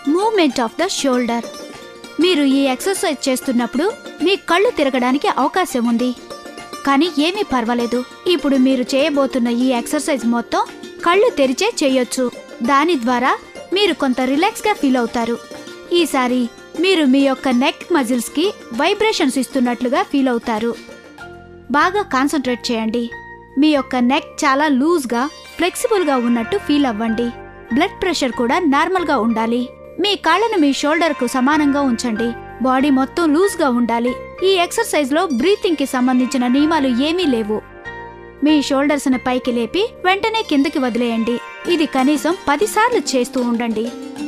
Movement of the shoulder. మీరు ఈ exercise చేస్తున్నప్పుడు మీ కళ్ళు తిరగడానికి అవకాశం ఉంది, కానీ ఏమీ పర్వాలేదు. ఇప్పుడు మీరు చేయబోతున్న ఈ ఎక్సర్సైజ్ మొత్తం కళ్ళు తెరిచే చేయొచ్చు. దాని ద్వారా మీరు కొంత రిలాక్స్గా ఫీల్ అవుతారు. ఈసారి మీరు మీ యొక్క నెక్ మజిల్స్కి వైబ్రేషన్స్ ఇస్తున్నట్లుగా ఫీల్ అవుతారు. బాగా కాన్సంట్రేట్ చేయండి. మీ యొక్క నెక్ చాలా లూజ్గా, ఫ్లెక్సిబుల్గా ఉన్నట్టు ఫీల్ అవ్వండి. బ్లడ్ ప్రెషర్ కూడా నార్మల్గా ఉండాలి. మీ కాళ్ళను మీ షోల్డర్కు సమానంగా ఉంచండి. బాడీ మొత్తం లూజ్గా ఉండాలి. ఈ ఎక్సర్సైజ్లో బ్రీతింగ్కి సంబంధించిన నియమాలు ఏమీ లేవు. మీ షోల్డర్స్ని పైకి లేపి వెంటనే కిందకి వదిలేయండి. ఇది కనీసం 10 సార్లు చేస్తూ ఉండండి.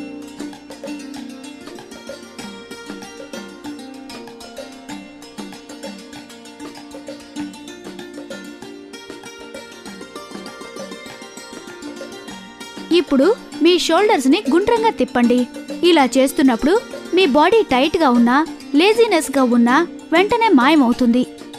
ఇప్పుడు మీ షోల్డర్స్ని గుండ్రంగా తిప్పండి. ఇలా చేస్తున్నప్పుడు మీ బాడీ టైట్గా ఉన్నా, లేజీనెస్గా ఉన్నా వెంటనే మాయమవుతుంది.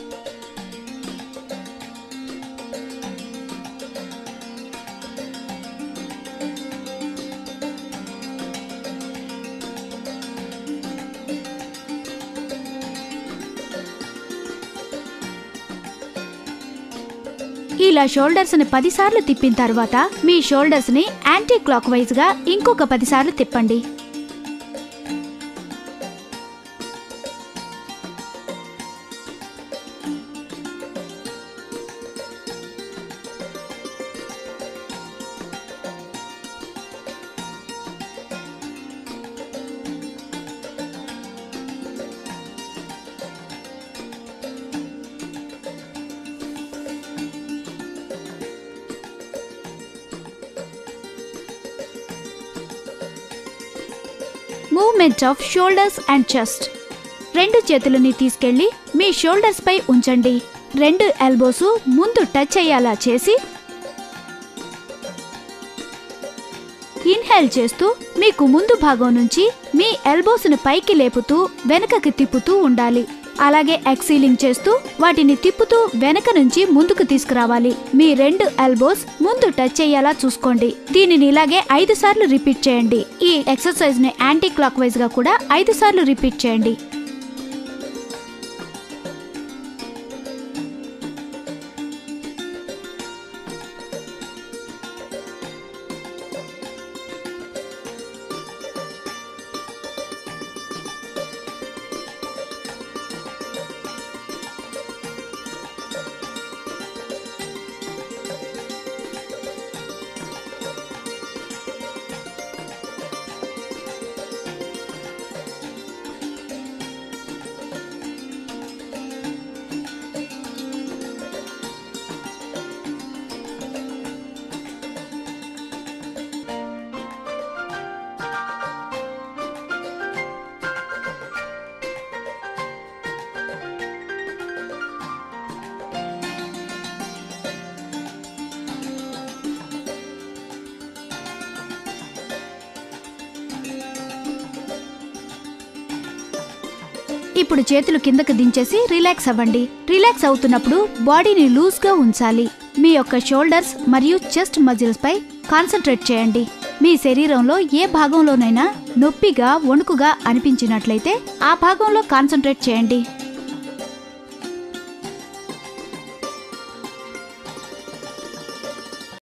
ఇలా షోల్డర్స్ని 10 సార్లు తిప్పిన తర్వాత మీ షోల్డర్స్ని యాంటీ క్లాక్ వైజ్గా ఇంకొక 10 సార్లు తిప్పండి. Movement of shoulders and chest. 2 చేతులని తీసుకెళ్లి మీ షోల్డర్స్ పై ఉంచండి. 2 ఎల్బోస్ ముందు టచ్ అయ్యేలా చేసి ఇన్హేల్ చేస్తూ మీకు ముందు భాగం నుంచి మీ ఎల్బోస్ని పైకి లేపుతూ వెనకకి తిప్పుతూ ఉండాలి. అలాగే ఎక్సీలింగ్ చేస్తూ వాటిని తిప్పుతూ వెనక నుంచి ముందుకు తీసుకురావాలి. మీ 2 ఎల్బోస్ ముందు టచ్ అయ్యేలా చూసుకోండి. దీనిని ఇలాగే 5 సార్లు రిపీట్ చేయండి. ఈ ఎక్సర్సైజ్ ని యాంటీ క్లాక్ వైజ్ గా కూడా 5 సార్లు రిపీట్ చేయండి. ఇప్పుడు చేతులు కిందకు దించేసి రిలాక్స్ అవ్వండి. రిలాక్స్ అవుతున్నప్పుడు బాడీని లూజ్గా ఉంచాలి. మీ యొక్క షోల్డర్స్ మరియు చెస్ట్ మజిల్స్ పై కాన్సంట్రేట్ చేయండి. మీ శరీరంలో ఏ భాగంలోనైనా నొప్పిగా, వణుకుగా అనిపించినట్లయితే ఆ భాగంలో కాన్సంట్రేట్ చేయండి.